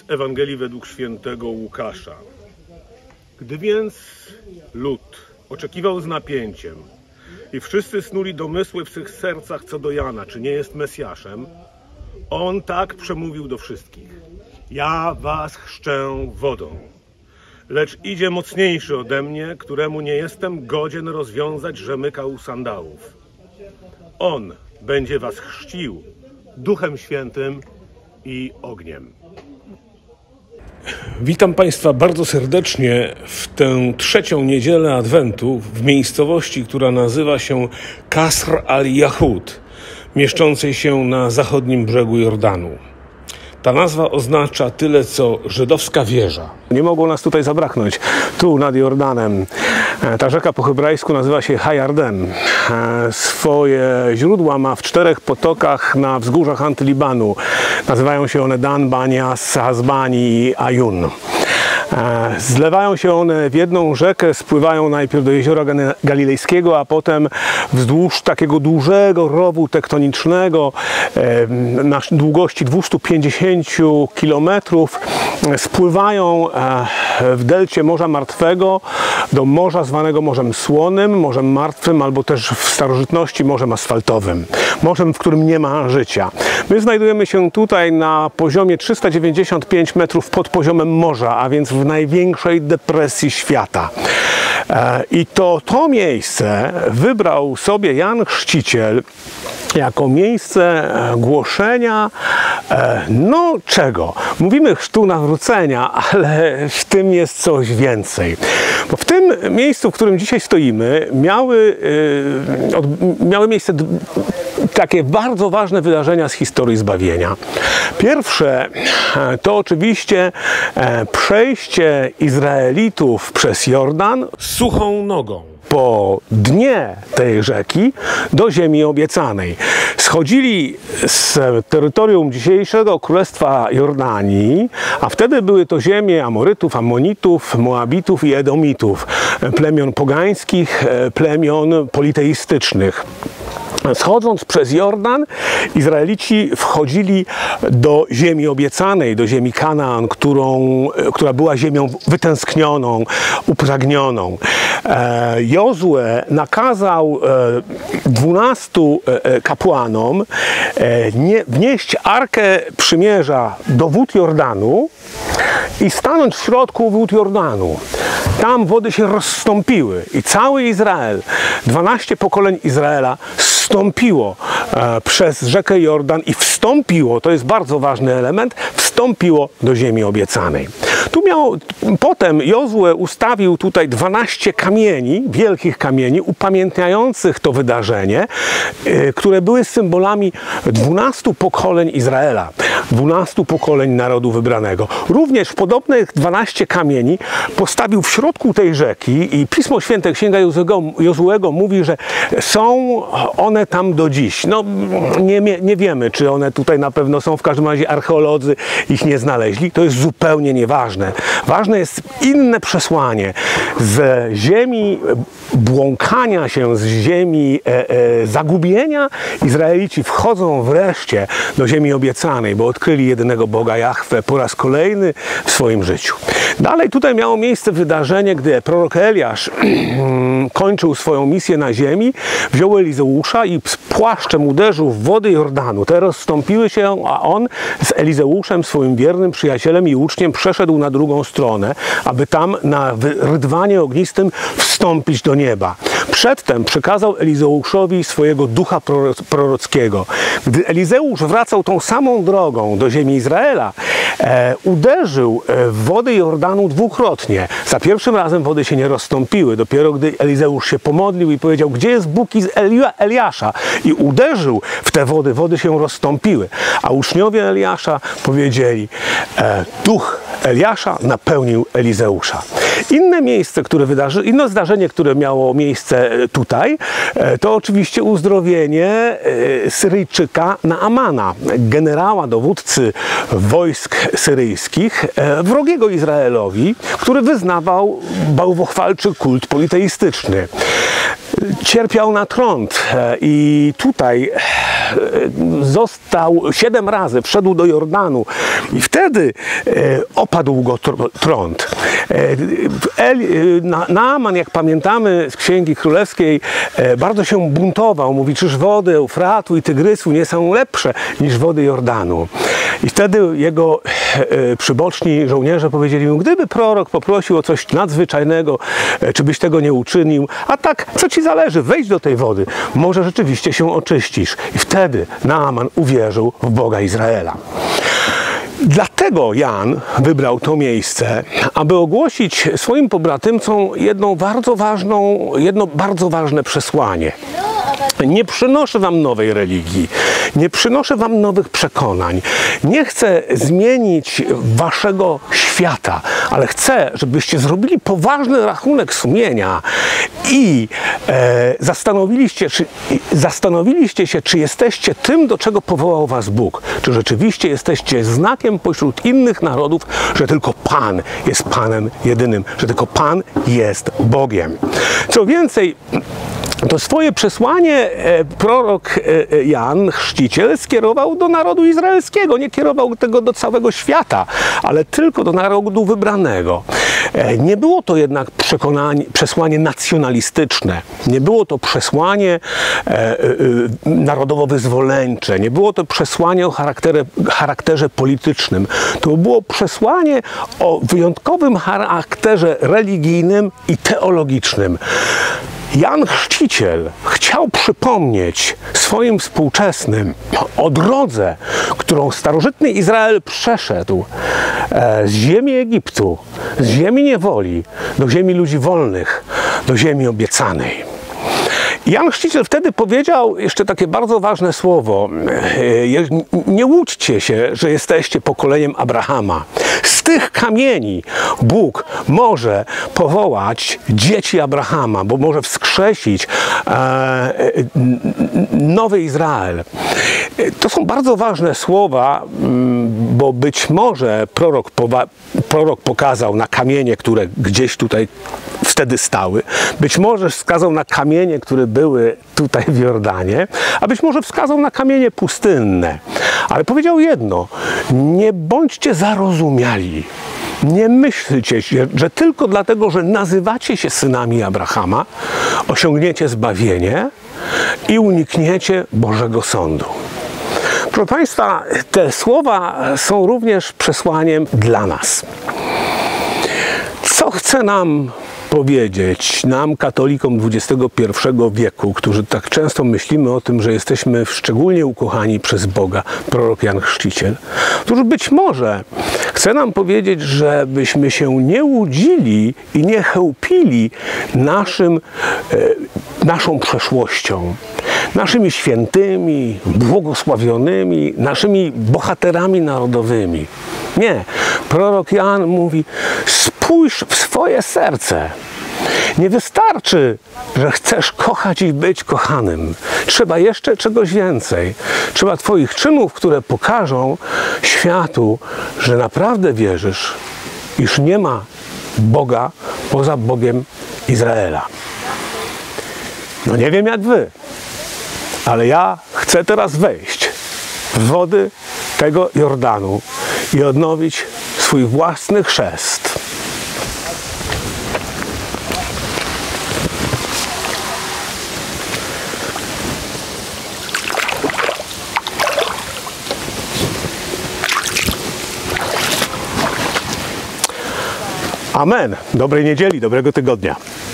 z Ewangelii według świętego Łukasza. Gdy więc lud oczekiwał z napięciem i wszyscy snuli domysły w swych sercach co do Jana, czy nie jest Mesjaszem, on tak przemówił do wszystkich: ja was chrzczę wodą, lecz idzie mocniejszy ode mnie, któremu nie jestem godzien rozwiązać rzemykał sandałów. On będzie was chrzcił Duchem Świętym i ogniem. Witam Państwa bardzo serdecznie w tę trzecią niedzielę Adwentu w miejscowości, która nazywa się Kasr al-Yahud, mieszczącej się na zachodnim brzegu Jordanu. Ta nazwa oznacza tyle, co żydowska wieża. Nie mogło nas tutaj zabraknąć. Tu nad Jordanem. Ta rzeka po hebrajsku nazywa się Ha-Yarden. Swoje źródła ma w 4 potokach na wzgórzach Antylibanu. Nazywają się one Dan, Banias, Hasbani i Ayun. Zlewają się one w jedną rzekę, spływają najpierw do jeziora Galilejskiego, a potem wzdłuż takiego dużego rowu tektonicznego na długości 250 km spływają w delcie Morza Martwego do morza zwanego Morzem Słonym, Morzem Martwym, albo też w starożytności Morzem Asfaltowym. Morzem, w którym nie ma życia. My znajdujemy się tutaj na poziomie 395 metrów pod poziomem morza, a więc w największej depresji świata. I to miejsce wybrał sobie Jan Chrzciciel jako miejsce głoszenia, no czego? Mówimy chrztu nawrócenia, ale w tym jest coś więcej. Bo w tym miejscu, w którym dzisiaj stoimy, miały miejsce takie bardzo ważne wydarzenia z historii zbawienia. Pierwsze to oczywiście przejście Izraelitów przez Jordan suchą nogą po dnie tej rzeki do ziemi obiecanej. Schodzili z terytorium dzisiejszego Królestwa Jordanii, a wtedy były to ziemie Amorytów, Ammonitów, Moabitów i Edomitów, plemion pogańskich, plemion politeistycznych. Schodząc przez Jordan, Izraelici wchodzili do ziemi obiecanej, do ziemi Kanaan, która była ziemią wytęsknioną, upragnioną. Jozue nakazał 12 kapłanom wnieść Arkę Przymierza do wód Jordanu i stanąć w środku wód Jordanu. Tam wody się rozstąpiły i cały Izrael, 12 pokoleń Izraela wstąpiło przez rzekę Jordan i wstąpiło, to jest bardzo ważny element, wstąpiło do ziemi obiecanej. Potem Jozue ustawił tutaj 12 kamieni, wielkich kamieni, upamiętniających to wydarzenie, które były symbolami 12 pokoleń Izraela, 12 pokoleń narodu wybranego. Również podobnych 12 kamieni postawił w środku tej rzeki i Pismo Święte, Księga Jozuego mówi, że są one tam do dziś. No, nie wiemy, czy one tutaj na pewno są, w każdym razie archeolodzy ich nie znaleźli. To jest zupełnie nieważne. Ważne jest inne przesłanie. Z ziemi błąkania się, z ziemi zagubienia Izraelici wchodzą wreszcie do ziemi obiecanej, bo odkryli jedynego Boga Jahwe po raz kolejny w swoim życiu. Dalej tutaj miało miejsce wydarzenie, gdy prorok Eliasz kończył swoją misję na ziemi, wziął Elizeusza i z płaszczem uderzył w wody Jordanu. Te rozstąpiły się, a on z Elizeuszem, swoim wiernym przyjacielem i uczniem, przeszedł na drugą stronę, aby tam na rydwanie ognistym wstąpić do nieba. Przedtem przekazał Elizeuszowi swojego ducha prorockiego. Gdy Elizeusz wracał tą samą drogą do ziemi Izraela, uderzył w wody Jordanu dwukrotnie. Za pierwszym razem wody się nie rozstąpiły. Dopiero gdy Elizeusz się pomodlił i powiedział: gdzie jest Bóg Eliasza? I uderzył w te wody, wody się rozstąpiły. A uczniowie Eliasza powiedzieli: duch Eliasza napełnił Elizeusza. Inne zdarzenie, które miało miejsce tutaj, to oczywiście uzdrowienie Syryjczyka Naamana, generała, dowódcy wojsk syryjskich, wrogiego Izraelowi, który wyznawał bałwochwalczy kult politeistyczny. Cierpiał na trąd i tutaj został 7 razy, wszedł do Jordanu i wtedy opadł go trąd. Naaman, jak pamiętamy z Księgi Królewskiej, bardzo się buntował. Mówi, czyż wody Eufratu i Tygrysu nie są lepsze niż wody Jordanu. I wtedy jego przyboczni żołnierze powiedzieli mu, gdyby prorok poprosił o coś nadzwyczajnego, czy byś tego nie uczynił, a tak, co ci zależy, wejdź do tej wody, może rzeczywiście się oczyścisz. I wtedy Naaman uwierzył w Boga Izraela. Dlatego Jan wybrał to miejsce, aby ogłosić swoim pobratymcom jedno bardzo ważne przesłanie. Nie przynoszę wam nowej religii, nie przynoszę wam nowych przekonań, nie chcę zmienić waszego świata, ale chcę, żebyście zrobili poważny rachunek sumienia i zastanowiliście się, czy jesteście tym, do czego powołał was Bóg, czy rzeczywiście jesteście znakiem pośród innych narodów, że tylko Pan jest Panem jedynym, że tylko Pan jest Bogiem. Co więcej, to swoje przesłanie prorok Jan Chrzciciel skierował do narodu izraelskiego. Nie kierował tego do całego świata, ale tylko do narodu wybranego. Nie było to jednak przesłanie nacjonalistyczne. Nie było to przesłanie narodowo-wyzwoleńcze. Nie było to przesłanie o charakterze politycznym. To było przesłanie o wyjątkowym charakterze religijnym i teologicznym. Jan Chrzciciel chciał przypomnieć swoim współczesnym o drodze, którą starożytny Izrael przeszedł z ziemi Egiptu, z ziemi niewoli do ziemi ludzi wolnych, do ziemi obiecanej. Jan Chrzciciel wtedy powiedział jeszcze takie bardzo ważne słowo. Nie łudźcie się, że jesteście pokoleniem Abrahama. Z tych kamieni Bóg może powołać dzieci Abrahama, bo może wskrzesić nowy Izrael. To są bardzo ważne słowa, bo być może prorok pokazał na kamienie, które gdzieś tutaj wtedy stały. Być może wskazał na kamienie, które były tutaj w Jordanie, a być może wskazał na kamienie pustynne. Ale powiedział jedno: nie bądźcie zarozumiali. Nie myślcie, że tylko dlatego, że nazywacie się synami Abrahama, osiągniecie zbawienie i unikniecie Bożego Sądu. Proszę Państwa, te słowa są również przesłaniem dla nas. Co chce nam powiedzieć, nam, katolikom XXI wieku, którzy tak często myślimy o tym, że jesteśmy szczególnie ukochani przez Boga, prorok Jan Chrzciciel, którzy być może chce nam powiedzieć, żebyśmy się nie łudzili i nie chełpili naszą przeszłością, naszymi świętymi, błogosławionymi, naszymi bohaterami narodowymi. Nie. Prorok Jan mówi: spójrz w swoje serce. Nie wystarczy, że chcesz kochać i być kochanym. Trzeba jeszcze czegoś więcej. Trzeba Twoich czynów, które pokażą światu, że naprawdę wierzysz, iż nie ma Boga poza Bogiem Izraela. No nie wiem jak Wy, ale ja chcę teraz wejść w wody tego Jordanu i odnowić swój własny chrzest. Amen. Dobrej niedzieli, dobrego tygodnia.